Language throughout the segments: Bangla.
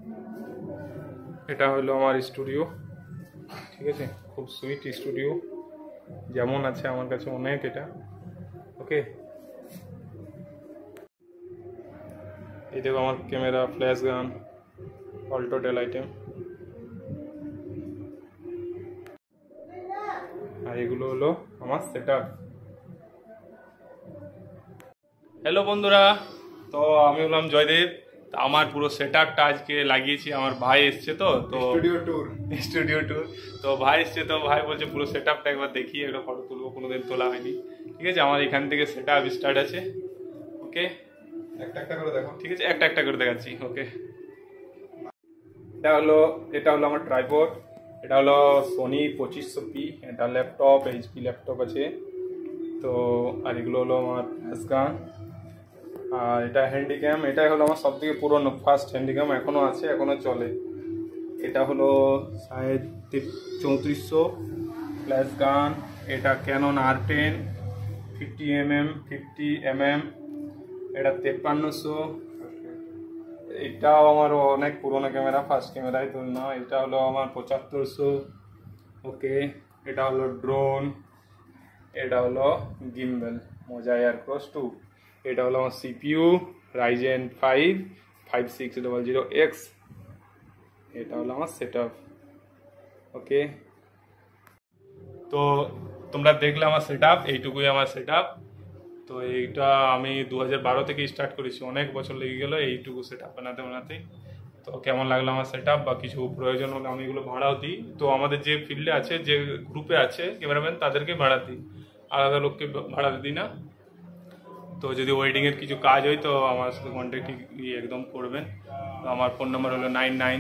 এটা হলো আমার স্টুডিও, ঠিক আছে, খুব সুইট স্টুডিও, যেমন আছে আমার কাছে অনেক এটা। ওকে, এই দেখো আমার camera, flash gun, all total item, আর এগুলো হলো আমার সেটআপ। হ্যালো বন্ধুরা, তো আমি হলাম জয়দেব। আমার পুরো সেটআপটা আজকে লাগিয়েছি, আমার ভাই এসছে তো স্টুডিও ট্যুর। তো ভাই এসছে, তো ভাই বলছে পুরো সেটআপটা একবার দেখি, একটা ফটো তুলবো, কোনোদিন তোলা হয়নি। ঠিক আছে, আমার এখান থেকে সেটআপ স্টার্ট আছে। ওকে, একটা একটা করে দেখো। ঠিক আছে, একটা একটা করে দেখাচ্ছি। ওকে, এটা হলো আমার ট্রাইপড, এটা হলো সোনি 2500p, এটা ল্যাপটপ, এইচপি ল্যাপটপ আছে। তো আর এগুলো হলো আমার ফ্ল্যাশ গান, আর এটা হ্যান্ডিক্যাম, এটাই হলো আমার সবথেকে পুরনো ফার্স্ট হ্যান্ডিক্যাম, এখনো আছে, এখনো চলে। এটা হলো 3400 ফ্ল্যাশ গান, এটা ক্যানন R10 50mm, এটা 5300। এটাও আমার অনেক পুরোনো ক্যামেরা, ফার্স্ট ক্যামেরায় তুলনা। এটা হলো আমার 7500। ওকে, এটা হলো ড্রোন, এটা হলো গিম্বেল মোজা এয়ারক্রস 2। এটা হলো আমার সিপিইউ রাইজেন 5 5600X। এটা হলো আমার সেটআপ। ওকে, তো তোমরা দেখলে আমার সেটআপ, এইটুকুই আমার সেটআপ। তো এইটা আমি 2012 থেকে স্টার্ট করেছি, অনেক বছর লেগে গেল এইটুকু সেটআপ বানাতে। তো কেমন লাগলো আমার সেটআপ, বা কিছু প্রয়োজন হলে আমি এগুলো ভাড়াও দিই। তো আমাদের যে ফিল্ডে আছে, যে গ্রুপে আছে ক্যামেরাম্যান, তাদেরকে ভাড়া দিই, আলাদা লোককে ভাড়া দিই না। তো যদি ওয়েডিংয়ের কিছু কাজ হয় তো আমার সাথে কন্ট্যাক্ট একদম করবেন। তো আমার ফোন নাম্বার হলো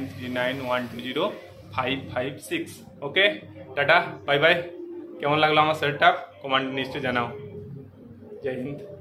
9939120556। Okay, tata, bye bye. কেমন লাগলো আমার সেটআপ কমেন্ট নিশ্চয়ই জানাও। জয় হিন্দ।